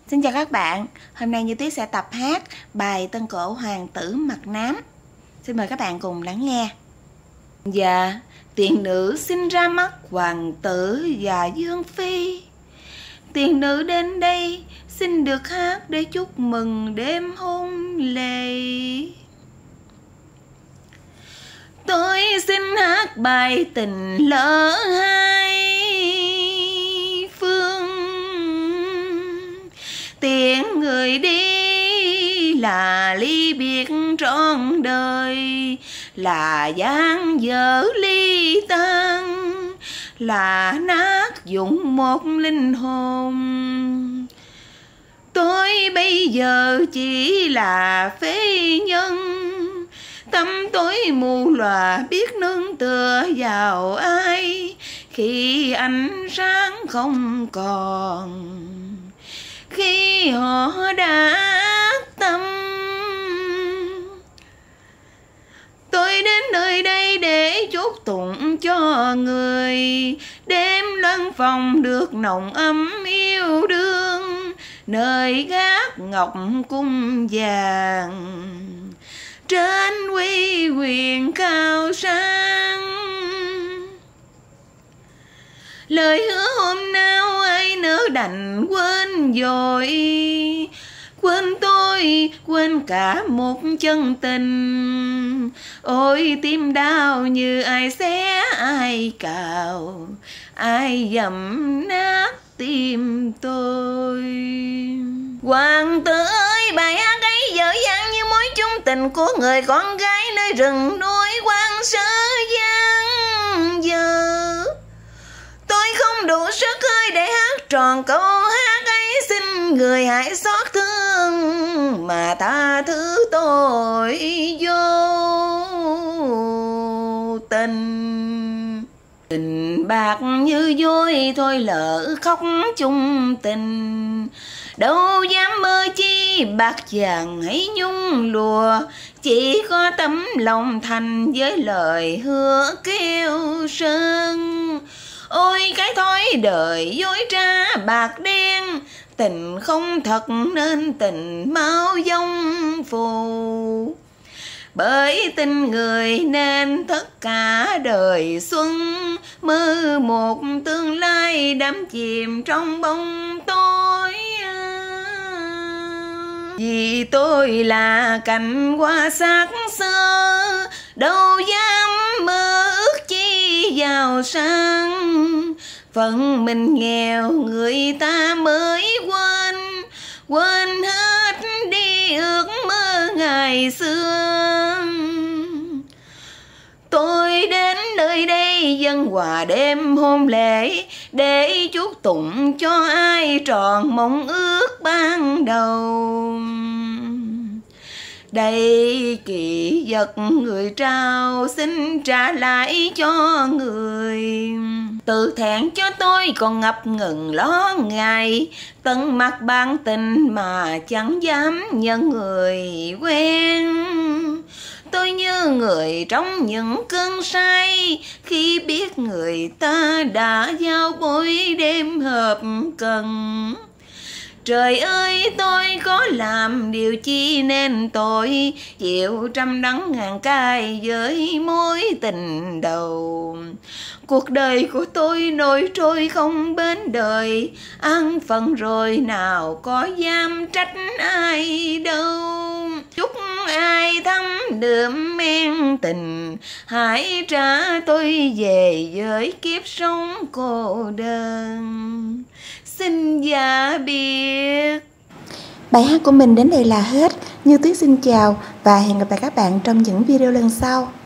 Xin chào các bạn, hôm nay Như Tuyết sẽ tập hát bài Tân Cổ Hoàng Tử Mặt Nám. Xin mời các bạn cùng lắng nghe. Dạ, tiền nữ sinh ra mắt hoàng tử và dương phi. Tiền nữ đến đây xin được hát để chúc mừng đêm hôn lễ. Tôi xin hát bài tình lỡ hai phương. Tiếng người đi là ly biệt trọn đời, là dáng dở ly tan, là nát dụng một linh hồn. Tôi bây giờ chỉ là phế nhân, tâm tối mù lòa biết nương tựa vào ai khi ánh sáng không còn, khi họ đã ác tâm. Tôi đến nơi đây để chúc tụng cho người, đêm lân phòng được nồng ấm yêu đương, nơi gác ngọc cung vàng trên uy quyền cao sang. Lời hứa hôm nào ai nỡ đành quên rồi, quên tôi, quên cả một chân tình. Ôi tim đau như ai xé ai cào, ai dầm nát tim tôi. Hoàng tử ơi, bài hát ấy dở dang như mối chung tình của người con gái nơi rừng núi hoang sơ giang dở. Tôi không đủ sức hơi để hát tròn câu hát ấy, xin người hãy xót thương mà tha thứ tôi vô tình. Tình bạc như vôi thôi lỡ khóc chung tình, đâu dám mơ chi bạc vàng hay nhung lụa, chỉ có tấm lòng thành với lời hứa kêu sơn. Ôi cái thói đời dối trá bạc đen, tình không thật nên tình mau vong phù. Bởi tình người nên tất cả đời xuân, mơ một tương lai đắm chìm trong bóng tối. Vì tôi là cành hoa xác xơ, đâu dám mơ ước chi giàu sang. Phận mình nghèo người ta mới quên, quên hết đi ước mơ ngày xưa. Tôi đến nơi đây dâng quà đêm hôn lễ, để chúc tụng cho ai tròn mong ước ban đầu. Đây kỳ vật người trao xin trả lại cho người, tự thẹn cho tôi còn ngập ngừng lo ngại, tận mặt ban tình mà chẳng dám nhận người quen. Tôi như người trong những cơn say, khi biết người ta đã giao bối đêm hợp cần. Trời ơi, tôi có làm điều chi nên tội, chịu trăm đắng ngàn cay với mối tình đầu. Cuộc đời của tôi nổi trôi không bến đời, ăn phận rồi nào có dám trách ai đâu. Chúc ai thấm đượm men tình, hãy trả tôi về với kiếp sống cô đơn. Xin dạ biệt. Bài hát của mình đến đây là hết. Như Tuyết xin chào và hẹn gặp lại các bạn trong những video lần sau.